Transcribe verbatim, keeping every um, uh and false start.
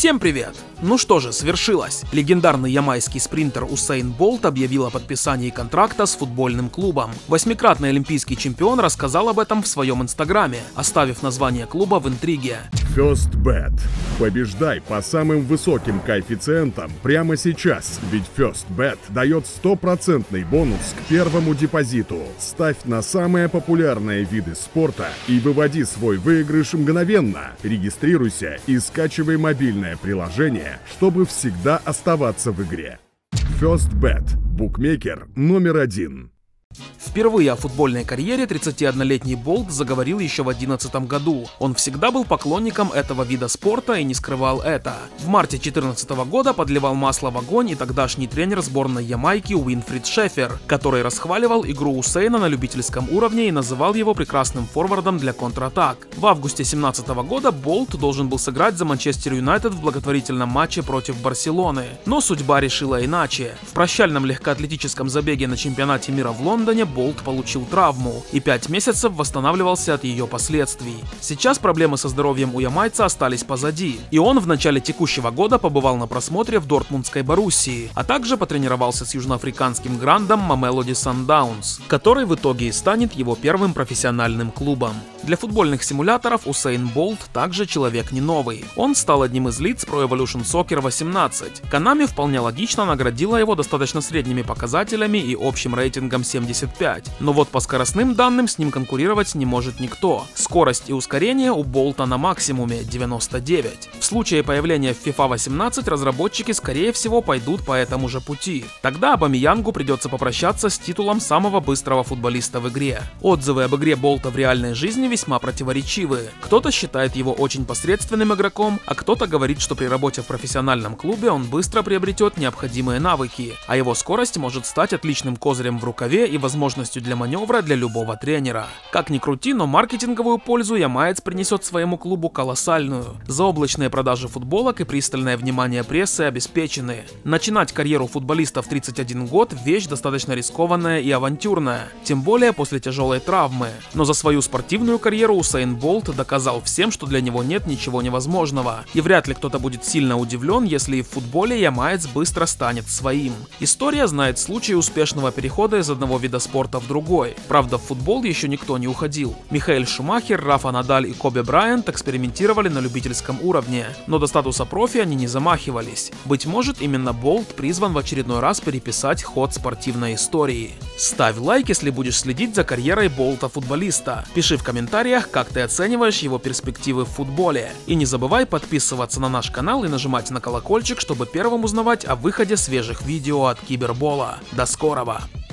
Всем привет! Ну что же, свершилось. Легендарный ямайский спринтер Усейн Болт объявил о подписании контракта с футбольным клубом. Восьмикратный олимпийский чемпион рассказал об этом в своем инстаграме, оставив название клуба в интриге. FirstBet. Побеждай по самым высоким коэффициентам прямо сейчас, ведь FirstBet дает стопроцентный бонус к первому депозиту. Ставь на самые популярные виды спорта и выводи свой выигрыш мгновенно. Регистрируйся и скачивай мобильное приложение, чтобы всегда оставаться в игре. FirstBet. Букмекер номер один. Впервые о футбольной карьере тридцатиоднолетний Болт заговорил еще в две тысячи одиннадцатом году. Он всегда был поклонником этого вида спорта и не скрывал это. В марте две тысячи четырнадцатого года подливал масло в огонь и тогдашний тренер сборной Ямайки Уинфрид Шефер, который расхваливал игру Усейна на любительском уровне и называл его прекрасным форвардом для контратак. В августе две тысячи семнадцатого года Болт должен был сыграть за Манчестер Юнайтед в благотворительном матче против Барселоны. Но судьба решила иначе. В прощальном легкоатлетическом забеге на чемпионате мира в Лондоне Болт получил травму и пять месяцев восстанавливался от ее последствий. Сейчас проблемы со здоровьем у ямайца остались позади, и он в начале текущего года побывал на просмотре в Дортмундской Боруссии, а также потренировался с южноафриканским грандом Мамелоди Сандаунс, который в итоге и станет его первым профессиональным клубом. Для футбольных симуляторов Усейн Болт также человек не новый. Он стал одним из лиц Pro Evolution Soccer восемнадцать. Konami вполне логично наградила его достаточно средними показателями и общим рейтингом семьдесят пять. Но вот по скоростным данным с ним конкурировать не может никто. Скорость и ускорение у Болта на максимуме девяносто девять. В случае появления в FIFA восемнадцать разработчики скорее всего пойдут по этому же пути. Тогда Абамиянгу придется попрощаться с титулом самого быстрого футболиста в игре. Отзывы об игре Болта в реальной жизни весьма противоречивые. Кто-то считает его очень посредственным игроком, а кто-то говорит, что при работе в профессиональном клубе он быстро приобретет необходимые навыки, а его скорость может стать отличным козырем в рукаве и возможностью для маневра для любого тренера. Как ни крути, но маркетинговую пользу ямаец принесет своему клубу колоссальную. Заоблачные продажи футболок и пристальное внимание прессы обеспечены. Начинать карьеру футболиста в тридцать один год – вещь достаточно рискованная и авантюрная, тем более после тяжелой травмы. Но за свою спортивную карьеру Усейн Болт доказал всем, что для него нет ничего невозможного. И вряд ли кто-то будет сильно удивлен, если и в футболе ямаец быстро станет своим. История знает случаи успешного перехода из одного вида спорта в другой. Правда, в футбол еще никто не уходил. Михаэль Шумахер, Рафа Надаль и Коби Брайант экспериментировали на любительском уровне, но до статуса профи они не замахивались. Быть может, именно Болт призван в очередной раз переписать ход спортивной истории. Ставь лайк, если будешь следить за карьерой Болта-футболиста. Пиши в комментариях, как ты оцениваешь его перспективы в футболе. И не забывай подписываться на наш канал и нажимать на колокольчик, чтобы первым узнавать о выходе свежих видео от Кибербола. До скорого!